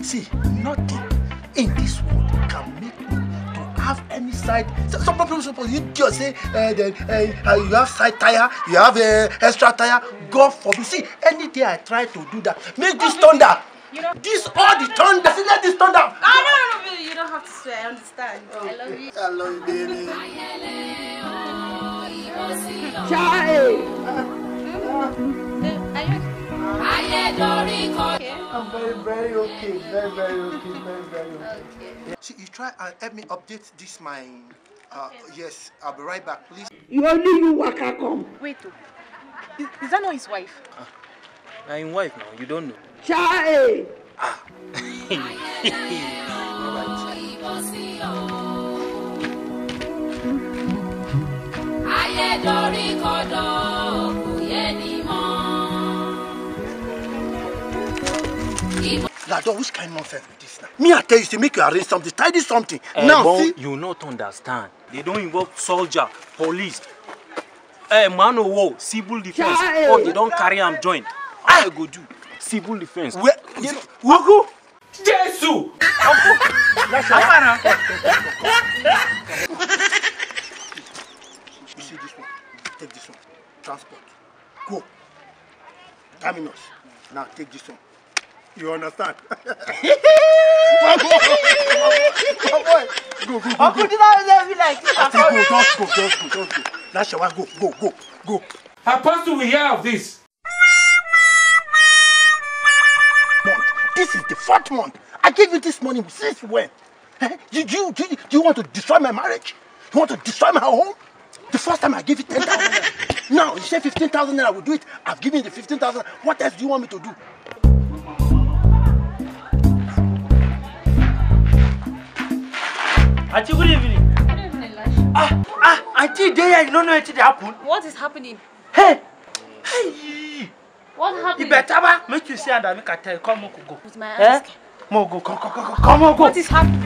See, nothing in this world can make me to have any side. Some people suppose you just say you have side tire, you have extra tire. God forbid. See, any day I try to do that, make this thunder. This all the thunder. See, let this thunder. No, you don't have to swear. I understand. Oh, I love you. I love you, baby. I'm very okay. Very okay. See, you try and help me update this my. Yes, I'll be right back, please. You only you waka come. Wait, is that not his wife? I'm wife now, you don't know. Chai! Lado, which kind of nonsense with this now? Me, I tell you, say make you arrange something, tidy something. Now, Now, see? you not understand. They don't involve soldier, police, man of war, civil defense. Oh, they don't carry them join. I go do civil defense. Where? Who? Jesus! You see this one? Take this one. Transport. Go. Terminus. Now take this one. You understand? My boy. Go. Uncle, did I be like this? Just go. Lashewa, go. Apostle, we hear of this. This is the 4th month. I gave you this money since when? Do you want to destroy my marriage? You want to destroy my home? The first time I gave you 10,000 naira. Now you say 15,000 naira, I will do it. I've given you the 15,000. What else do you want me to do? Auntie, good evening. Good evening, Lashewa. Auntie, there, you don't know anything happen. What is happening? Hey! What's happening? You better make you see and I make a tell. Come on, go. With my eyes. Mo go, come on, go. What is happening?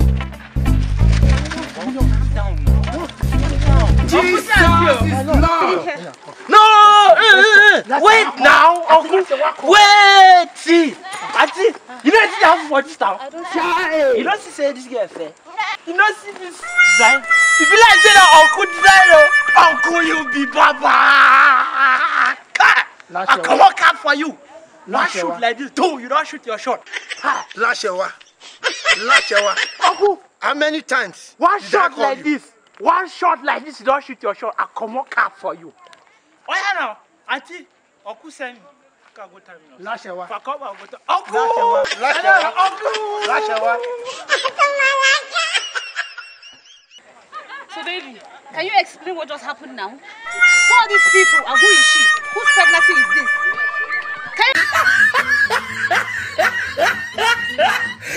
Jesus is Lord. No! Wait now, Uncle. Wait! See, Auntie, you know anything happen for this town? I don't Chai! You don't see this girl fair. You don't see this design. If you like say that Uncle design, Uncle you be Baba. I come on cap for you. Not shoot like this. No, you don't shoot your shot. Lashewa. Uncle, How many times? one did I shot call like you? this. One shot like this, you don't shoot your shot. I come on cap for you. Oh yeah now, Auntie, Uncle send me. Can go time now. Lashewa. Fuck up, I'll go to Uncle. Lashewa. So, baby, can you explain what just happened now? Who are these people and who is she? Whose pregnancy is this?